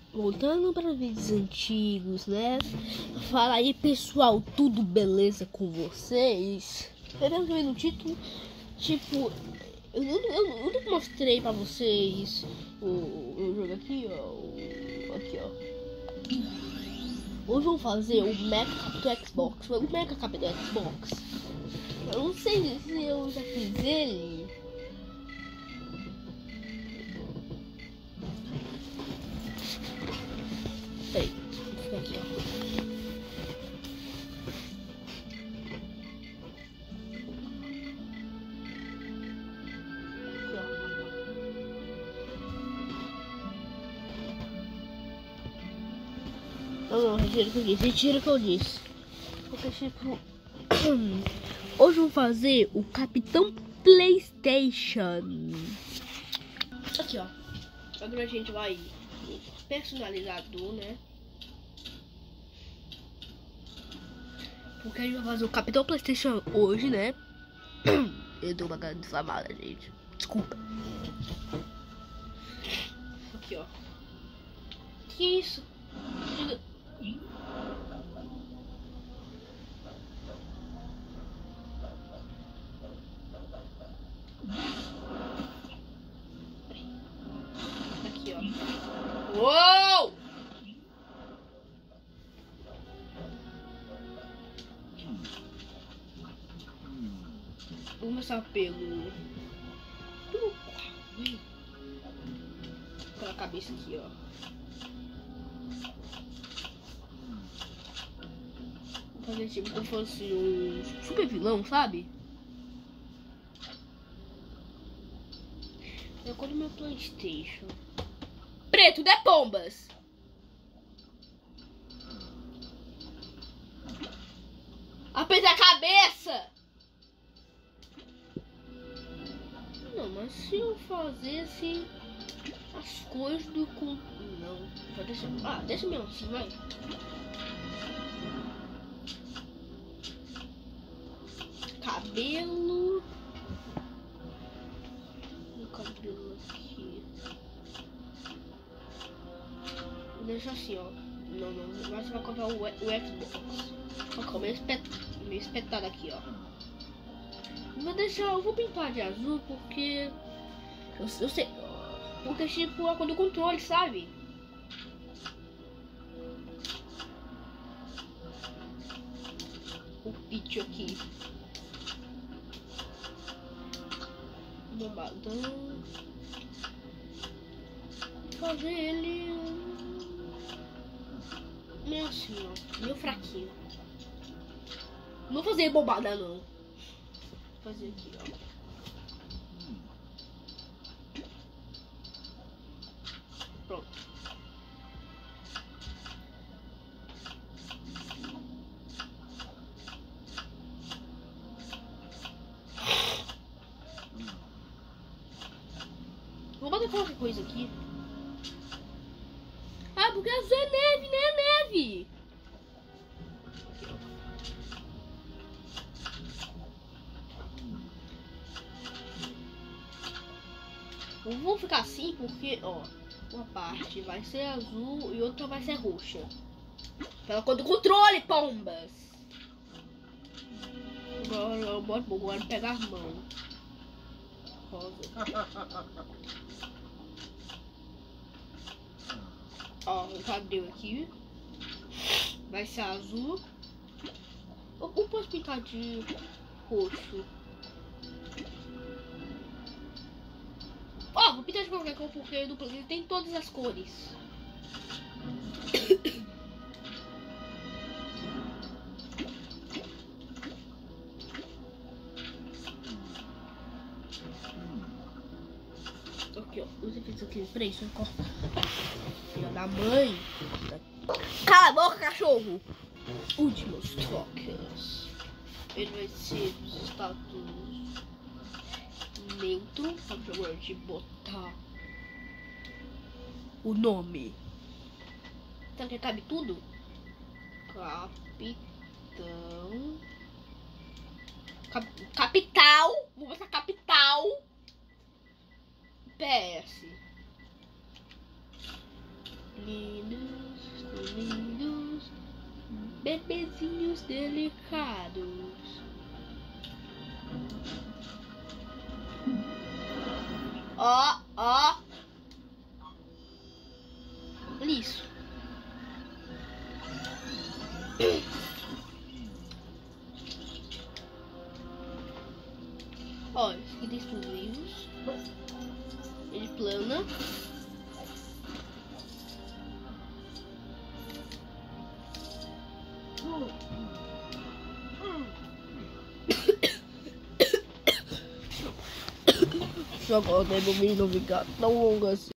Voltando para vídeos antigos, né? Fala aí, pessoal, tudo beleza com vocês? Eu lembro que no título, tipo, eu nunca mostrei pra vocês o jogo aqui, ó. Aqui, ó. Hoje vamos fazer o Mecha Capitão Xbox. O Mecha Capitão Xbox. Eu não sei se eu já fiz ele. Peraí, fica aqui, ó. Não, retira o que eu disse, retira o que eu disse. Porque, tipo, hoje vamos fazer o Capitão PlayStation. Aqui, ó. Agora a gente vai personalizador, né? Porque a gente vai fazer o Capitão PlayStation hoje, né? Eu dou uma grande inflamada, gente. Desculpa. Aqui, ó. Que isso? Aqui, ó. Uou! Vou começar pelo pela cabeça aqui, ó. Vou fazer tipo como fosse um super vilão, sabe? Eu colo meu PlayStation. Preto de pombas. Aperta a cabeça. Não, mas se eu fazesse as coisas do com... Não, deixa mesmo assim, vai. Cabelo. O cabelo aqui. Deixa assim, ó. Não. Agora você vai comprar o Xbox. Ó, meio espetado aqui, ó. Eu vou pintar de azul porque eu sei, porque tipo a cor do controle, sabe? O pitch aqui. Bombadão. Fazer ele meio assim, ó, meio fraquinho. Não vou fazer bombada não. Vou fazer aqui, ó. Pronto. Vou fazer qualquer coisa aqui. Ah, porque azul é neve, né? Neve! Vou ficar assim porque, ó, uma parte vai ser azul e outra vai ser roxa. Pela cor do controle, pombas! Agora pegar a mão. Rosa. Ó, o cabelo aqui. Vai ser azul. Ou posso pintar de roxo? Ó, vou pintar de qualquer cor porque do Play tem todas as cores. Aqui, ó. Os efeitos aqui. Peraí, deixa eu cortar. Filha da mãe. Cala a boca, cachorro! Últimos toques. Ele vai ser dos status neutro. Vamos jogar de botar o nome. Então que cabe tudo? Capital. Vou botar capital. PS. lindos, tão lindos, bebezinhos delicados. Ó, ó. Isso. Ó, esse aqui tem explosivos. Ele plana. Só que o tempo não ficar tão longo assim.